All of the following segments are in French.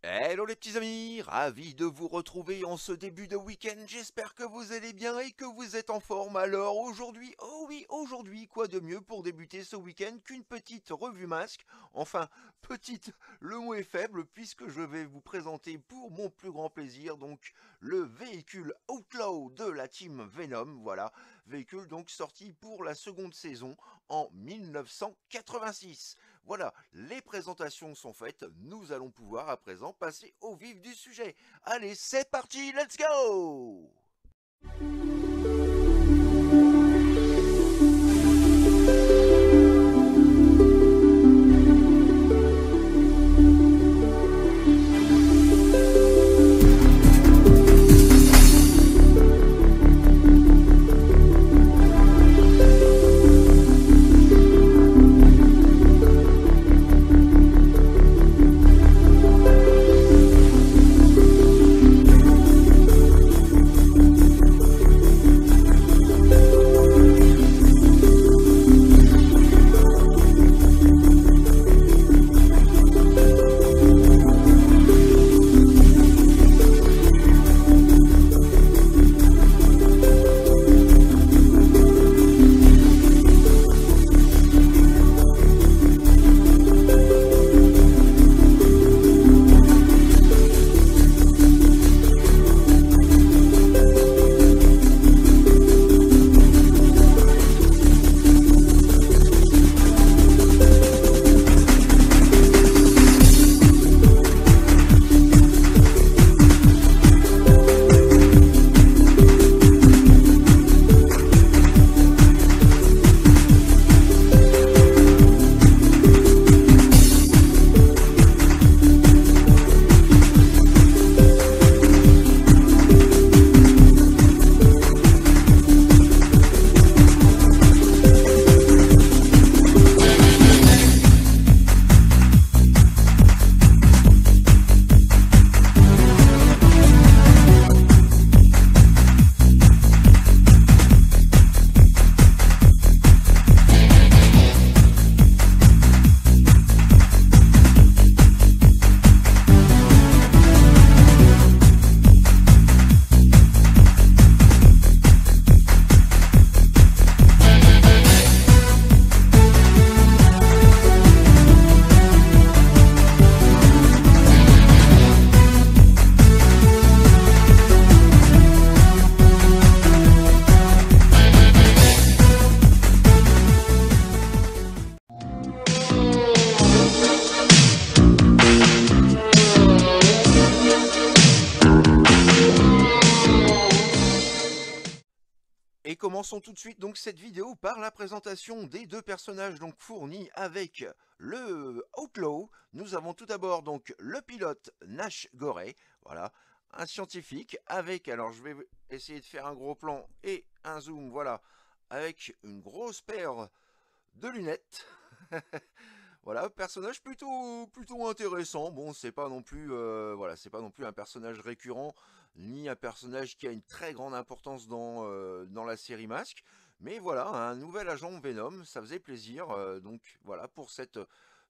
Hello les petits amis, ravi de vous retrouver en ce début de week-end, j'espère que vous allez bien et que vous êtes en forme. Alors aujourd'hui, oh oui, aujourd'hui, quoi de mieux pour débuter ce week-end qu'une petite revue masque. Enfin, petite, le mot est faible puisque je vais vous présenter pour mon plus grand plaisir donc le véhicule Outlaw de la team Venom, voilà, véhicule donc sorti pour la seconde saison en 1986. Voilà, les présentations sont faites, nous allons pouvoir à présent passer au vif du sujet. Allez, c'est parti, let's go! Et commençons tout de suite donc cette vidéo par la présentation des deux personnages donc fournis avec le Outlaw. Nous avons tout d'abord donc le pilote Nash Gorey, voilà, un scientifique avec, alors je vais essayer de faire un gros plan et un zoom, voilà, avec une grosse paire de lunettes. Voilà, personnage plutôt intéressant. Bon, c'est pas non plus voilà, c'est pas non plus un personnage récurrent ni un personnage qui a une très grande importance dans la série Masque, mais voilà, un nouvel agent Venom, ça faisait plaisir. Donc voilà pour cette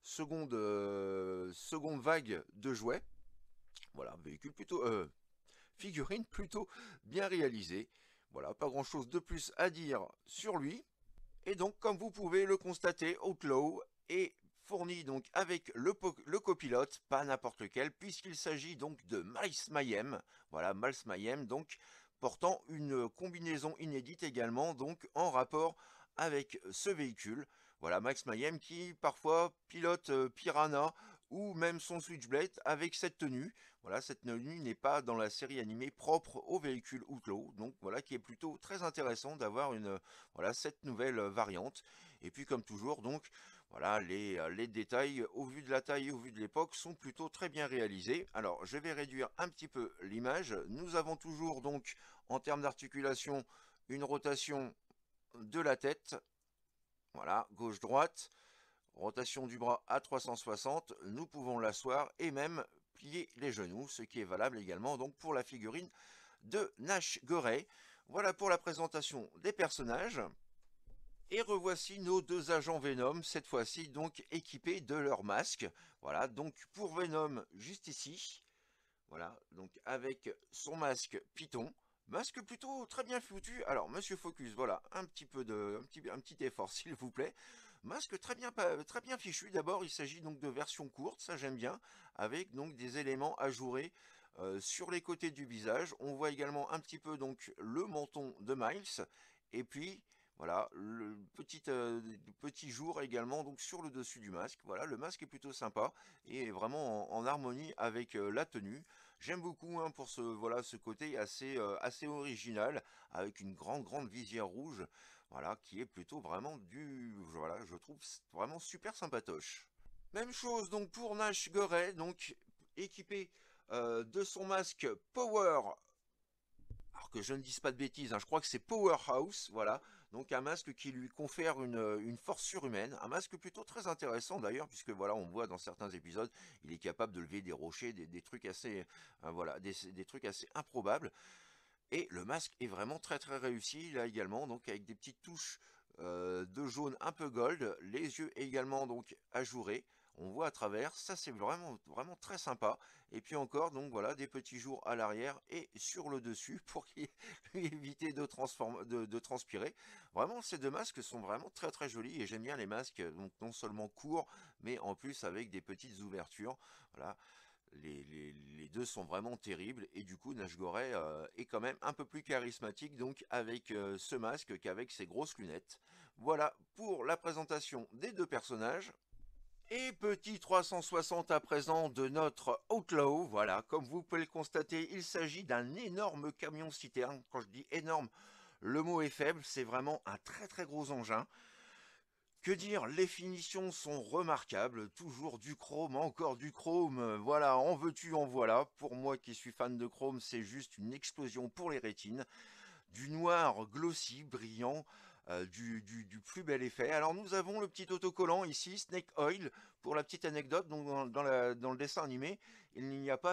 seconde vague de jouets. Voilà, véhicule plutôt figurine plutôt bien réalisée. Voilà, pas grand-chose de plus à dire sur lui. Et donc, comme vous pouvez le constater, Outlaw est fourni donc avec le copilote, pas n'importe lequel, puisqu'il s'agit donc de Miles Mayhem. Voilà, Miles Mayhem, donc portant une combinaison inédite également, donc en rapport avec ce véhicule. Voilà, Miles Mayhem qui parfois pilote Piranha ou même son Switchblade avec cette tenue. Voilà, cette tenue n'est pas dans la série animée propre au véhicule Outlaw, donc voilà qui est plutôt très intéressant d'avoir voilà cette nouvelle variante. Et puis comme toujours donc voilà les détails au vu de la taille et au vu de l'époque sont plutôt très bien réalisés. Alors je vais réduire un petit peu l'image. Nous avons toujours donc en termes d'articulation une rotation de la tête, voilà, gauche-droite, rotation du bras à 360, nous pouvons l'asseoir et même plier les genoux, ce qui est valable également donc pour la figurine de Nash Gorey. Voilà pour la présentation des personnages. Et revoici nos deux agents Venom, cette fois-ci donc équipés de leur masque. Voilà, donc pour Venom, juste ici, Voilà, donc avec son masque Python. Masque plutôt très bien foutu. Alors, Monsieur Focus, voilà, un petit effort, s'il vous plaît. Masque très bien fichu. D'abord, il s'agit donc de version courte, ça j'aime bien, avec donc des éléments ajourés sur les côtés du visage. On voit également un petit peu donc le menton de Miles, et puis voilà le petit jour également donc sur le dessus du masque. Voilà, le masque est plutôt sympa et est vraiment en harmonie avec la tenue. J'aime beaucoup hein, pour ce côté assez original avec une grande visière rouge, voilà, qui est plutôt vraiment voilà, je trouve vraiment super sympatoche. Même chose donc pour Nash Goret, donc équipé de son masque Power, alors que je ne dise pas de bêtises, hein, je crois que c'est Powerhouse, voilà. Donc un masque qui lui confère une force surhumaine, un masque plutôt très intéressant d'ailleurs, puisque voilà, on voit dans certains épisodes, il est capable de lever des rochers, des trucs assez, voilà, des trucs assez improbables. Et le masque est vraiment très réussi là également, donc avec des petites touches de jaune un peu gold, les yeux également donc ajourés. On voit à travers, ça c'est vraiment très sympa. Et puis encore, donc voilà, des petits jours à l'arrière et sur le dessus pour lui éviter de transpirer. Vraiment, ces deux masques sont vraiment très jolis et j'aime bien les masques, donc non seulement courts, mais en plus avec des petites ouvertures. Voilà, les deux sont vraiment terribles et du coup Nash Goret est quand même un peu plus charismatique donc avec ce masque qu'avec ses grosses lunettes. Voilà pour la présentation des deux personnages. Et petit 360 à présent de notre Outlaw. Voilà, comme vous pouvez le constater, il s'agit d'un énorme camion citerne. Quand je dis énorme, le mot est faible, c'est vraiment un très gros engin. Que dire, les finitions sont remarquables, toujours du chrome, encore du chrome, voilà, en veux-tu, en voilà. Pour moi qui suis fan de chrome, c'est juste une explosion pour les rétines. Du noir glossy, brillant, du plus bel effet. Alors nous avons le petit autocollant ici, Snake Oil, pour la petite anecdote, donc dans le dessin animé, il n'y a pas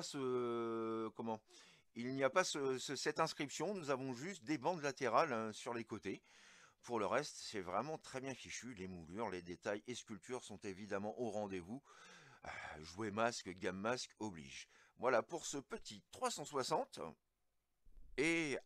il n'y a pas cette inscription, nous avons juste des bandes latérales hein, sur les côtés. Pour le reste, c'est vraiment très bien fichu. Les moulures, les détails et sculptures sont évidemment au rendez-vous. Jouer masque, gamme masque oblige. Voilà pour ce petit 360. Et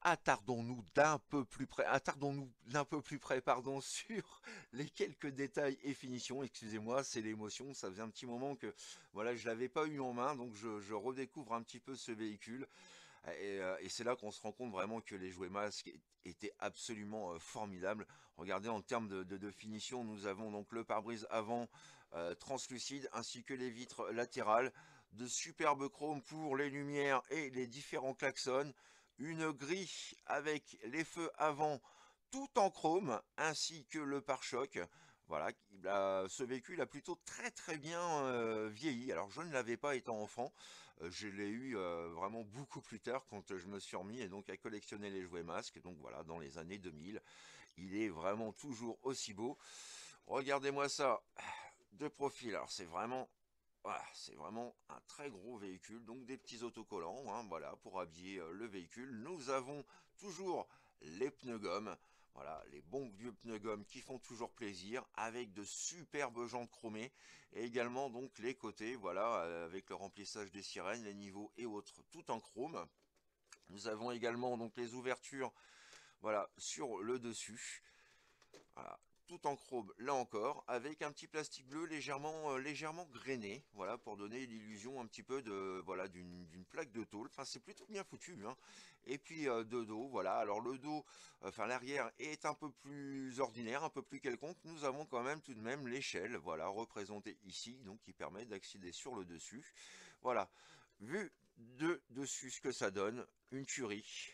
attardons-nous d'un peu plus près, pardon, sur les quelques détails et finitions. Excusez-moi, c'est l'émotion. Ça faisait un petit moment que voilà, je l'avais pas eu en main, donc je redécouvre un petit peu ce véhicule. Et c'est là qu'on se rend compte vraiment que les jouets masques étaient absolument formidables. Regardez en termes de finition, nous avons donc le pare-brise avant translucide ainsi que les vitres latérales, de superbes chromes pour les lumières et les différents klaxons, une grille avec les feux avant tout en chrome ainsi que le pare-choc. Voilà, ce véhicule a plutôt très bien vieilli. Alors je ne l'avais pas étant enfant, je l'ai eu vraiment beaucoup plus tard quand je me suis remis et donc à collectionner les jouets masques. Donc voilà, dans les années 2000, il est vraiment toujours aussi beau. Regardez-moi ça de profil. Alors c'est vraiment, voilà, c'est vraiment un très gros véhicule. Donc des petits autocollants, hein, voilà, pour habiller le véhicule. Nous avons toujours les pneus gomme. Voilà, les bons vieux pneus gomme qui font toujours plaisir, avec de superbes jantes chromées, et également donc les côtés, voilà, avec le remplissage des sirènes, les niveaux et autres, tout en chrome. Nous avons également donc les ouvertures, voilà, sur le dessus. Voilà, tout en chrome là encore, avec un petit plastique bleu légèrement grainé, voilà, pour donner l'illusion un petit peu de voilà d'une plaque de tôle. Enfin, c'est plutôt bien foutu, hein. Et puis de dos, voilà. Alors le dos, enfin l'arrière est un peu plus ordinaire, un peu plus quelconque. Nous avons quand même tout de même l'échelle, voilà, représentée ici, donc qui permet d'accéder sur le dessus. Voilà, vu de dessus ce que ça donne, une tuerie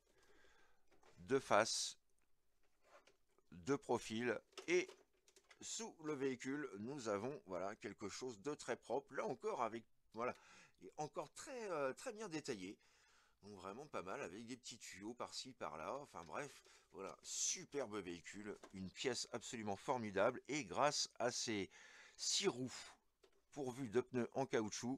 de face, de profil et sous le véhicule, nous avons voilà quelque chose de très propre. Là encore avec voilà et encore très bien détaillé. Donc vraiment pas mal avec des petits tuyaux par-ci par-là. Enfin bref, voilà, superbe véhicule, une pièce absolument formidable et grâce à ces 6 roues pourvues de pneus en caoutchouc,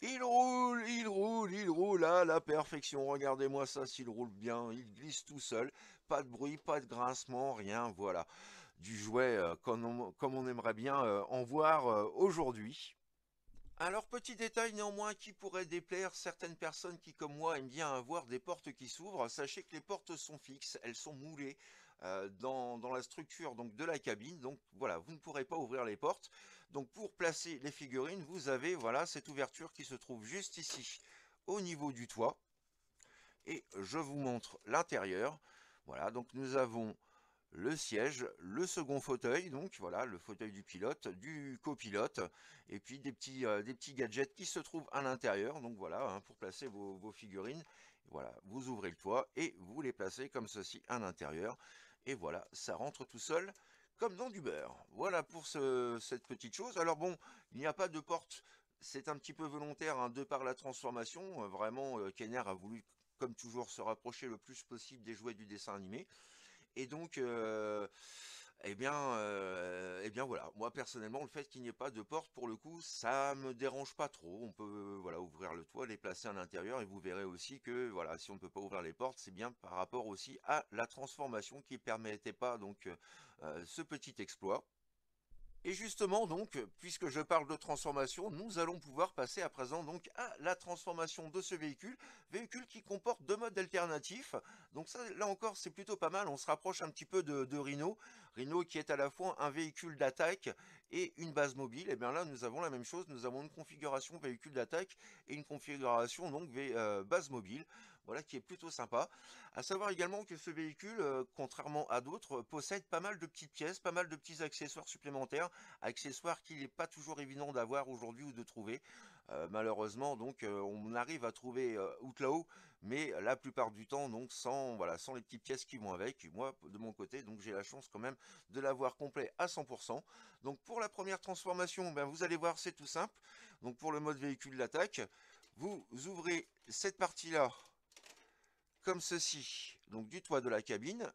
il roule à la perfection. Regardez-moi ça, s'il roule bien, il glisse tout seul, pas de bruit, pas de grincement, rien, voilà du jouet comme on aimerait bien en voir aujourd'hui. Alors, petit détail néanmoins qui pourrait déplaire certaines personnes qui, comme moi, aiment bien avoir des portes qui s'ouvrent. Sachez que les portes sont fixes, elles sont moulées dans la structure donc, de la cabine. Donc voilà, vous ne pourrez pas ouvrir les portes. Donc pour placer les figurines, vous avez voilà cette ouverture qui se trouve juste ici au niveau du toit. Et je vous montre l'intérieur. Voilà, donc nous avons le siège, le second fauteuil, donc voilà, le fauteuil du pilote, du copilote, et puis des petits gadgets qui se trouvent à l'intérieur, donc voilà, hein, pour placer vos figurines. Voilà, vous ouvrez le toit et vous les placez comme ceci à l'intérieur, et voilà, ça rentre tout seul, comme dans du beurre. Voilà pour cette petite chose. Alors bon, il n'y a pas de porte, c'est un petit peu volontaire, hein, de par la transformation, vraiment, Kenner a voulu, comme toujours, se rapprocher le plus possible des jouets du dessin animé. Et donc, eh bien voilà, moi personnellement, le fait qu'il n'y ait pas de porte, pour le coup, ça me dérange pas trop. On peut voilà ouvrir le toit, les placer à l'intérieur, et vous verrez aussi que voilà, si on ne peut pas ouvrir les portes, c'est bien par rapport aussi à la transformation qui permettait pas donc ce petit exploit. Et justement, donc, puisque je parle de transformation, nous allons pouvoir passer à présent donc à la transformation de ce véhicule, véhicule qui comporte deux modes alternatifs. Donc ça, là encore, c'est plutôt pas mal. On se rapproche un petit peu de Rhino. Rhino qui est à la fois un véhicule d'attaque et une base mobile. Et bien là, nous avons la même chose. Nous avons une configuration véhicule d'attaque et une configuration donc base mobile. Voilà, qui est plutôt sympa. À savoir également que ce véhicule, contrairement à d'autres, possède pas mal de petites pièces, pas mal de petits accessoires supplémentaires, accessoires qu'il n'est pas toujours évident d'avoir aujourd'hui ou de trouver. Malheureusement, donc, on arrive à trouver Outlaw, mais la plupart du temps, donc, sans, voilà, sans les petites pièces qui vont avec. Et moi, de mon côté, donc, j'ai la chance quand même de l'avoir complet à 100%. Donc, pour la première transformation, ben, vous allez voir, c'est tout simple. Donc, pour le mode véhicule d'attaque, vous ouvrez cette partie-là comme ceci, donc du toit de la cabine.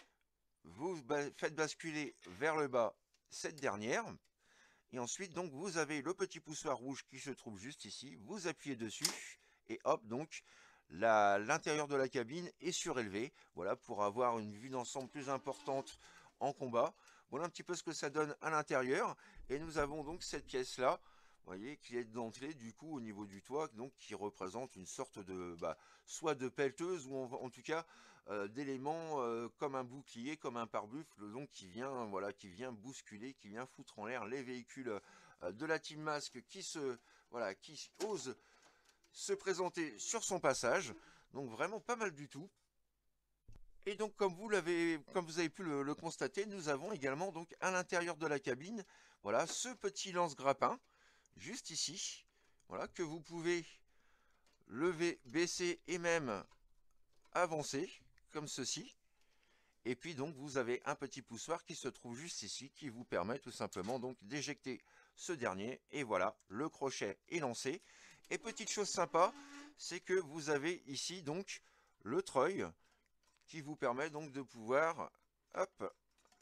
Vous faites basculer vers le bas cette dernière. Et ensuite, donc, vous avez le petit poussoir rouge qui se trouve juste ici. Vous appuyez dessus et hop, donc, l'intérieur de la cabine est surélevé. Voilà, pour avoir une vue d'ensemble plus importante en combat. Voilà un petit peu ce que ça donne à l'intérieur. Et nous avons donc cette pièce-là, vous voyez, qui est d'entrée du coup au niveau du toit, donc qui représente une sorte de, soit de pelleteuse ou en tout cas d'éléments comme un bouclier, comme un pare-buffle, donc qui vient bousculer, qui vient foutre en l'air les véhicules de la Team Mask qui ose se présenter sur son passage. Donc vraiment pas mal du tout. Et donc comme vous avez pu le constater, nous avons également donc à l'intérieur de la cabine, voilà, ce petit lance-grappin juste ici, voilà, que vous pouvez lever, baisser et même avancer comme ceci. Et puis donc vous avez un petit poussoir qui se trouve juste ici, qui vous permet tout simplement donc d'éjecter ce dernier. Et voilà, le crochet est lancé. Et petite chose sympa, c'est que vous avez ici donc le treuil qui vous permet donc de pouvoir, hop,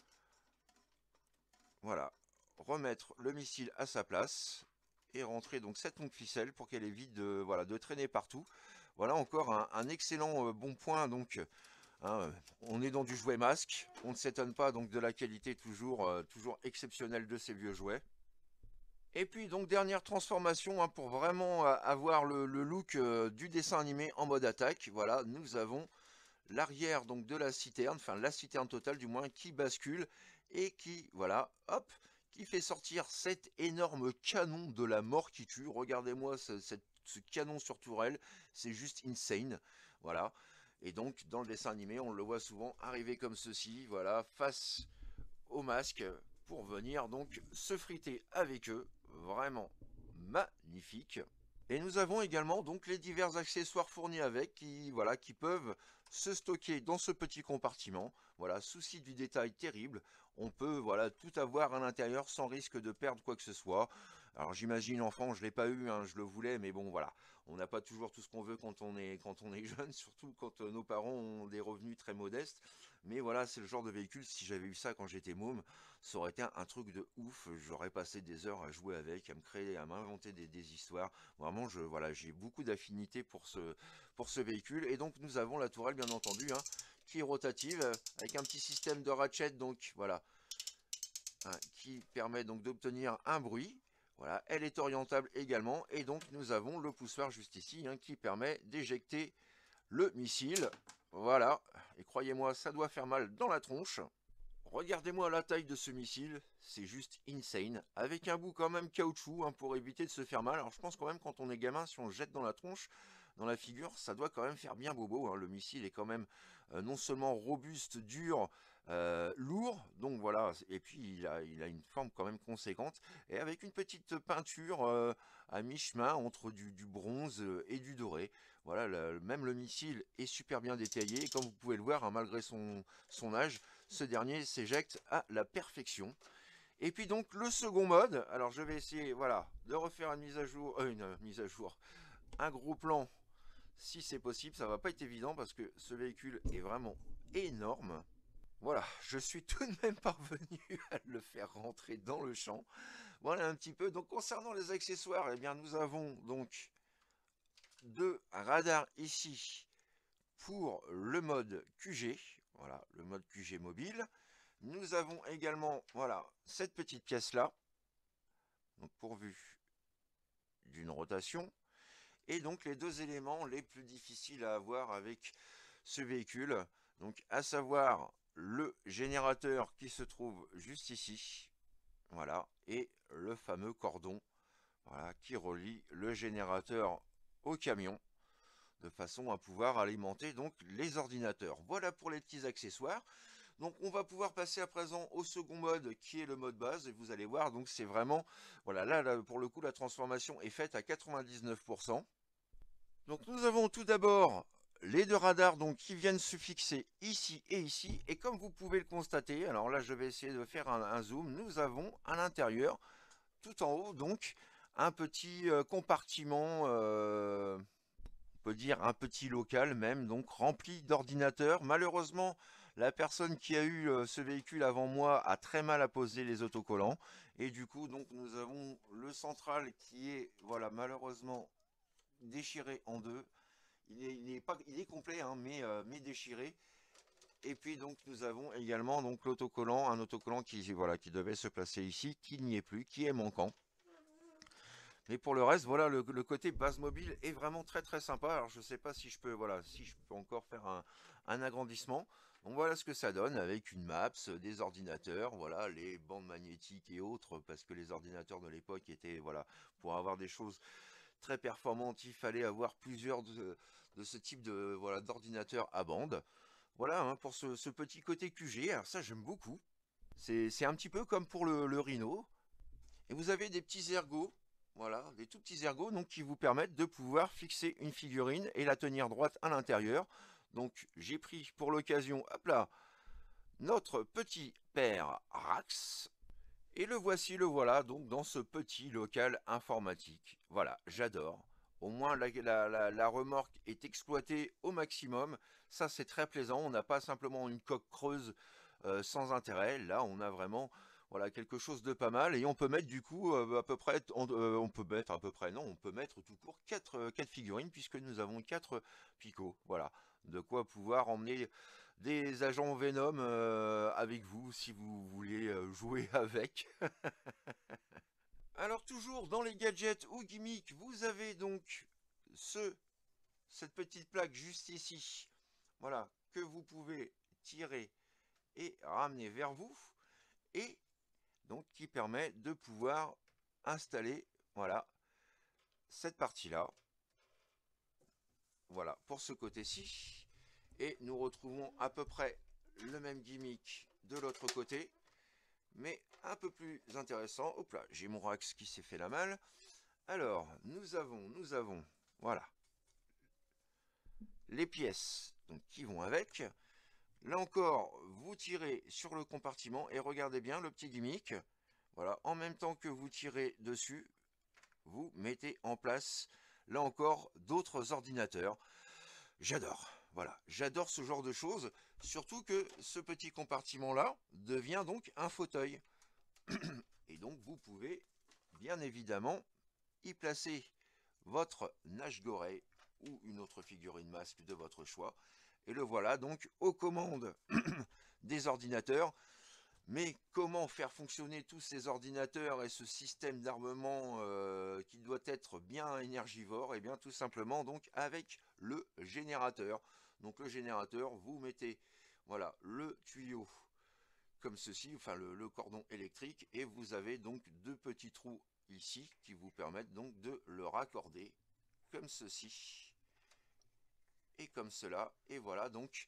voilà, remettre le missile à sa place et rentrer donc cette longue ficelle pour qu'elle évite de, voilà, de traîner partout. Voilà encore un excellent bon point donc. Hein, on est dans du jouet masque, on ne s'étonne pas donc de la qualité toujours exceptionnelle de ces vieux jouets. Et puis donc dernière transformation, hein, pour vraiment avoir le look du dessin animé en mode attaque. Voilà, nous avons l'arrière donc de la citerne, enfin la citerne totale du moins, qui bascule et qui, voilà, hop, qui fait sortir cet énorme canon de la mort qui tue. Regardez-moi ce canon sur tourelle, c'est juste insane. Voilà. Et donc dans le dessin animé, on le voit souvent arriver comme ceci, voilà, face au masque pour venir donc se friter avec eux. Vraiment magnifique. Et nous avons également donc les divers accessoires fournis avec qui peuvent se stocker dans ce petit compartiment. Voilà, souci du détail terrible. On peut voilà tout avoir à l'intérieur sans risque de perdre quoi que ce soit. Alors j'imagine enfant, je l'ai pas eu, hein, je le voulais, mais bon voilà, on n'a pas toujours tout ce qu'on veut quand on est jeune, surtout quand nos parents ont des revenus très modestes. Mais voilà, c'est le genre de véhicule, si j'avais eu ça quand j'étais môme, ça aurait été un truc de ouf. J'aurais passé des heures à jouer avec, à me créer, à m'inventer des histoires. Vraiment, voilà, j'ai beaucoup d'affinité pour ce véhicule. Et donc, nous avons la tourelle, bien entendu, hein, qui est rotative, avec un petit système de ratchet, donc voilà, hein, qui permet donc d'obtenir un bruit. Voilà, elle est orientable également. Et donc nous avons le poussoir juste ici hein, qui permet d'éjecter le missile. Voilà, et croyez-moi, ça doit faire mal dans la tronche. Regardez-moi la taille de ce missile, c'est juste insane. Avec un bout quand même caoutchouc hein, pour éviter de se faire mal. Alors je pense quand même quand on est gamin, si on le jette dans la tronche, dans la figure, ça doit quand même faire bien bobo. Hein. Le missile est quand même non seulement robuste, dur, lourd, donc voilà, et puis il a une forme quand même conséquente, et avec une petite peinture à mi-chemin entre du bronze et du doré. Voilà, même le missile est super bien détaillé, et comme vous pouvez le voir, hein, malgré son âge, ce dernier s'éjecte à la perfection. Et puis donc le second mode, alors je vais essayer voilà, de refaire une mise à jour, un gros plan si c'est possible. Ça va pas être évident parce que ce véhicule est vraiment énorme. Voilà, je suis tout de même parvenu à le faire rentrer dans le champ. Voilà un petit peu. Donc concernant les accessoires, eh bien nous avons donc deux radars ici pour le mode QG. Voilà, le mode QG mobile. Nous avons également, voilà, cette petite pièce là, donc pourvue d'une rotation. Et donc les deux éléments les plus difficiles à avoir avec ce véhicule, donc à savoir le générateur qui se trouve juste ici, voilà, et le fameux cordon, voilà, qui relie le générateur au camion de façon à pouvoir alimenter donc les ordinateurs. Voilà pour les petits accessoires. Donc on va pouvoir passer à présent au second mode qui est le mode base, et vous allez voir, donc c'est vraiment, voilà, là pour le coup la transformation est faite à 99%. Donc nous avons tout d'abord les deux radars donc, qui viennent se fixer ici et ici. Et comme vous pouvez le constater, alors là je vais essayer de faire un zoom, nous avons à l'intérieur, tout en haut, donc un petit compartiment, on peut dire un petit local même, donc rempli d'ordinateurs. Malheureusement, la personne qui a eu ce véhicule avant moi a très mal à poser les autocollants. Et du coup, donc nous avons le central qui est, voilà, malheureusement déchiré en deux. Il est complet, hein, mais déchiré. Et puis donc nous avons également donc l'autocollant, un autocollant qui voilà qui devait se placer ici, qui n'y est plus, qui est manquant. Mais pour le reste, voilà, le côté base mobile est vraiment très très sympa. Alors je sais pas si je peux, voilà, si je peux encore faire un agrandissement. Donc voilà ce que ça donne avec une maps, des ordinateurs, voilà, les bandes magnétiques et autres, parce que les ordinateurs de l'époque étaient, voilà, pour avoir des choses très performantes, il fallait avoir plusieurs de ce type de, voilà, d'ordinateur à bande. Voilà hein, pour ce petit côté QG. Alors ça j'aime beaucoup. C'est un petit peu comme pour le Rhino. Et vous avez des petits ergots, voilà, des tout petits ergots donc, qui vous permettent de pouvoir fixer une figurine et la tenir droite à l'intérieur. Donc j'ai pris pour l'occasion, hop là, notre petit père Rax. Et le voici, le voilà, donc dans ce petit local informatique. Voilà, j'adore. Au moins la remorque est exploitée au maximum. Ça c'est très plaisant. On n'a pas simplement une coque creuse sans intérêt. Là on a vraiment voilà, quelque chose de pas mal. Et on peut mettre du coup à peu près, on peut mettre à peu près, non, on peut mettre tout court 4 figurines puisque nous avons 4 picots. Voilà, de quoi pouvoir emmener des agents Venom avec vous si vous voulez jouer avec. Alors toujours dans les gadgets ou gimmicks, vous avez donc cette petite plaque juste ici, voilà, que vous pouvez tirer et ramener vers vous, et donc qui permet de pouvoir installer, voilà, cette partie-là, voilà, pour ce côté-ci, et nous retrouvons à peu près le même gimmick de l'autre côté, mais un peu plus intéressant. Hop là, j'ai mon Rax qui s'est fait la malle. Alors, nous avons, voilà, les pièces donc, qui vont avec. Là encore, vous tirez sur le compartiment et regardez bien le petit gimmick. Voilà, en même temps que vous tirez dessus, vous mettez en place, là encore, d'autres ordinateurs. J'adore, voilà, j'adore ce genre de choses, surtout que ce petit compartiment-là devient donc un fauteuil. Et donc, vous pouvez, bien évidemment, y placer votre Nash Goré ou une autre figurine masque de votre choix. Et le voilà donc aux commandes des ordinateurs. Mais comment faire fonctionner tous ces ordinateurs et ce système d'armement qui doit être bien énergivore? Et bien tout simplement donc avec le générateur. Donc le générateur, vous mettez voilà le tuyau comme ceci, enfin le cordon électrique, et vous avez donc deux petits trous ici qui vous permettent donc de le raccorder comme ceci et comme cela. Et voilà donc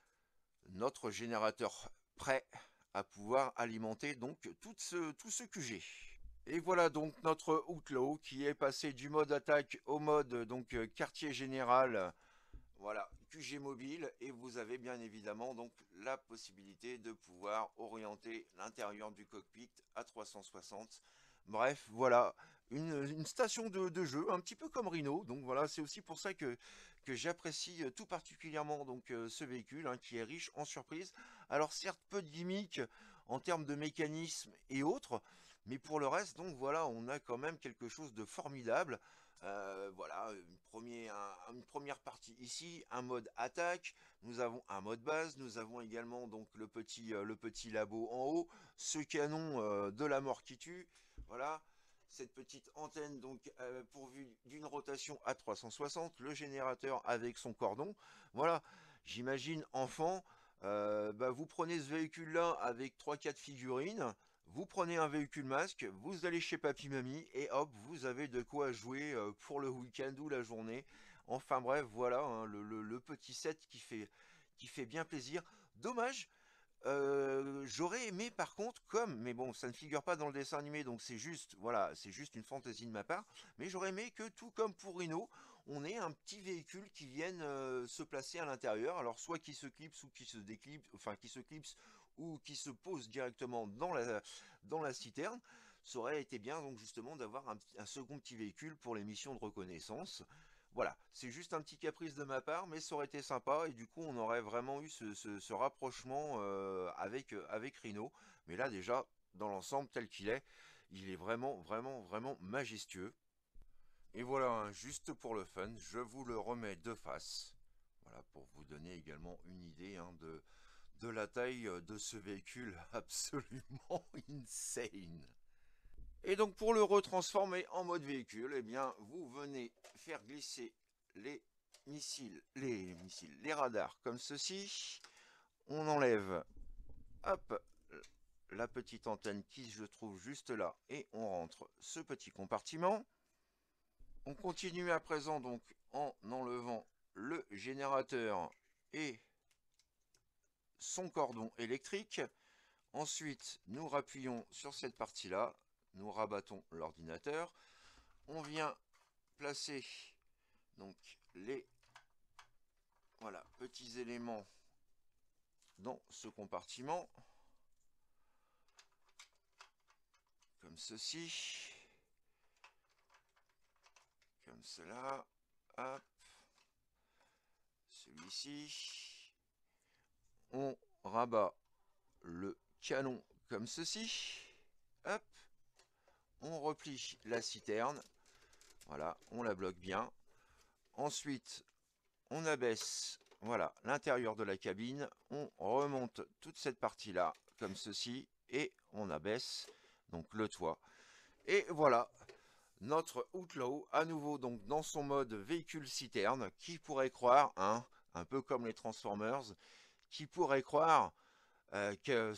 notre générateur prêt à pouvoir alimenter donc tout ce QG. Et voilà donc notre Outlaw qui est passé du mode attaque au mode donc quartier général, voilà, QG mobile, et vous avez bien évidemment donc la possibilité de pouvoir orienter l'intérieur du cockpit à 360. Bref, voilà, une station de jeu, un petit peu comme Rhino. Donc voilà, c'est aussi pour ça que j'apprécie tout particulièrement donc ce véhicule hein, qui est riche en surprises. Alors certes, peu de gimmicks en termes de mécanisme et autres, mais pour le reste, donc voilà, on a quand même quelque chose de formidable. Voilà, une première partie ici, un mode attaque, nous avons un mode base, nous avons également donc le petit labo en haut, ce canon de la mort qui tue, voilà, cette petite antenne donc pourvue d'une rotation à 360, le générateur avec son cordon, voilà, j'imagine enfant, bah, vous prenez ce véhicule là avec trois quatre figurines, vous prenez un véhicule masque, vous allez chez papy mamie et hop, vous avez de quoi jouer pour le week-end ou la journée. Enfin bref, voilà hein, le petit set qui fait bien plaisir. Dommage, j'aurais aimé par contre mais bon, ça ne figure pas dans le dessin animé, donc c'est juste, voilà, c'est juste une fantaisie de ma part, mais j'aurais aimé que tout comme pour Rhino, on ait un petit véhicule qui vienne se placer à l'intérieur, alors soit qui se clipse ou qui se déclipse, enfin qui se clipse ou qui se pose directement dans la citerne. Ça aurait été bien donc justement d'avoir un second petit véhicule pour les missions de reconnaissance. Voilà, c'est juste un petit caprice de ma part, mais ça aurait été sympa et du coup on aurait vraiment eu ce rapprochement avec Rhino. Mais là déjà, dans l'ensemble tel qu'il est, il est vraiment, vraiment, vraiment majestueux. Et voilà, hein, juste pour le fun, je vous le remets de face. Voilà, pour vous donner également une idée hein, de la taille de ce véhicule absolument insane. Et donc pour le retransformer en mode véhicule, eh bien vous venez faire glisser les les radars comme ceci. On enlève, hop, la petite antenne qui se trouve juste là et on rentre ce petit compartiment. On continue à présent donc en enlevant le générateur et son cordon électrique. Ensuite, nous rappuyons sur cette partie-là, nous rabattons l'ordinateur. On vient placer donc les voilà, petits éléments dans ce compartiment. Comme ceci. Comme cela. Hop. Celui-ci. On rabat le canon comme ceci. Hop. On replie la citerne. Voilà, on la bloque bien. Ensuite, on abaisse voilà l'intérieur de la cabine. On remonte toute cette partie-là comme ceci. Et on abaisse donc le toit. Et voilà, notre Outlaw, à nouveau donc dans son mode véhicule citerne, qui pourrait croire, hein, un peu comme les Transformers, qui pourrait croire que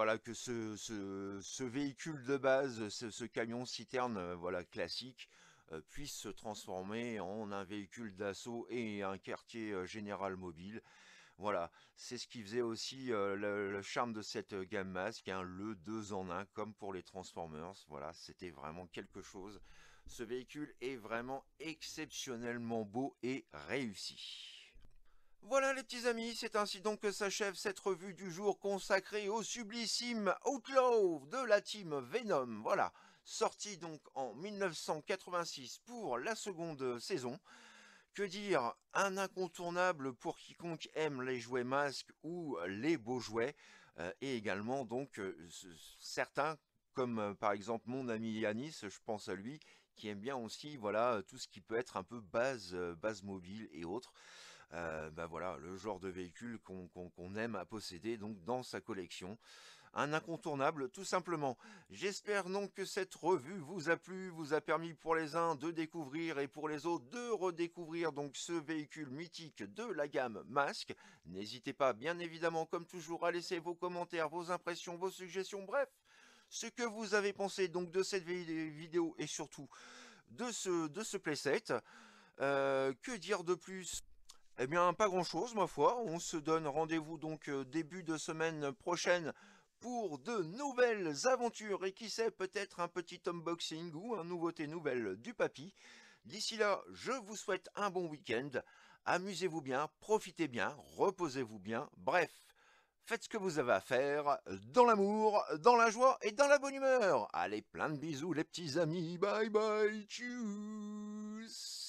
ce véhicule de base, ce camion citerne voilà, classique, puisse se transformer en un véhicule d'assaut et un quartier général mobile. Voilà, c'est ce qui faisait aussi le charme de cette gamme masque, hein, le 2 en 1 comme pour les Transformers. Voilà, c'était vraiment quelque chose. Ce véhicule est vraiment exceptionnellement beau et réussi. Voilà les petits amis, c'est ainsi donc que s'achève cette revue du jour consacrée au sublissime Outlaw de la team Venom. Voilà, sorti donc en 1986 pour la seconde saison. Que dire, un incontournable pour quiconque aime les jouets masques ou les beaux jouets, et également donc certains, comme par exemple mon ami Yanis, je pense à lui, qui aime bien aussi voilà tout ce qui peut être un peu base mobile et autres. Bah voilà, le genre de véhicule qu'on aime à posséder donc dans sa collection. un incontournable tout simplement. J'espère donc que cette revue vous a plu, vous a permis pour les uns de découvrir et pour les autres de redécouvrir donc ce véhicule mythique de la gamme Masque. N'hésitez pas bien évidemment comme toujours à laisser vos commentaires, vos impressions, vos suggestions, bref, ce que vous avez pensé donc de cette vidéo et surtout de ce playset. Que dire de plus? Eh bien, pas grand-chose, ma foi. On se donne rendez-vous donc début de semaine prochaine pour de nouvelles aventures et qui sait, peut-être un petit unboxing ou une nouveauté nouvelle du papy. D'ici là, je vous souhaite un bon week-end. Amusez-vous bien, profitez bien, reposez-vous bien. Bref, faites ce que vous avez à faire, dans l'amour, dans la joie et dans la bonne humeur. Allez, plein de bisous les petits amis. Bye bye, tchuss.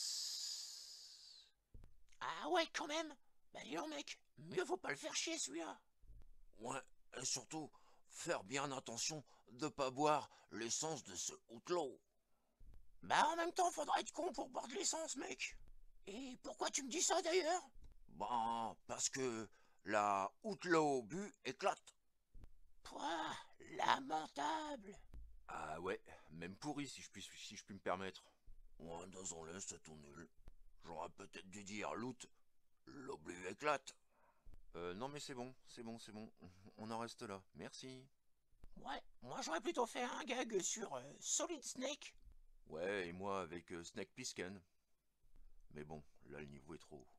Ah ouais, quand même. Bah dis donc, mec, mieux vaut pas le faire chier, celui-là. Ouais, et surtout, faire bien attention de pas boire l'essence de ce Outlaw. Bah en même temps, faudra être con pour boire de l'essence, mec. Et pourquoi tu me dis ça, d'ailleurs? Bah, parce que la Outlaw bu éclate. Pouah, lamentable. Ah ouais, même pourri si je puis me permettre. Ouais, désolé, c'est tout nul. J'aurais peut-être dû dire loot, l'oblu éclate. Non mais c'est bon. On en reste là. Merci. Ouais, moi j'aurais plutôt fait un gag sur Solid Snake. Ouais, et moi avec Snake Plissken. Mais bon, là le niveau est trop haut.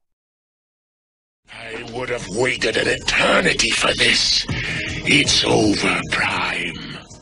I would have waited an eternity for this. It's over, Prime.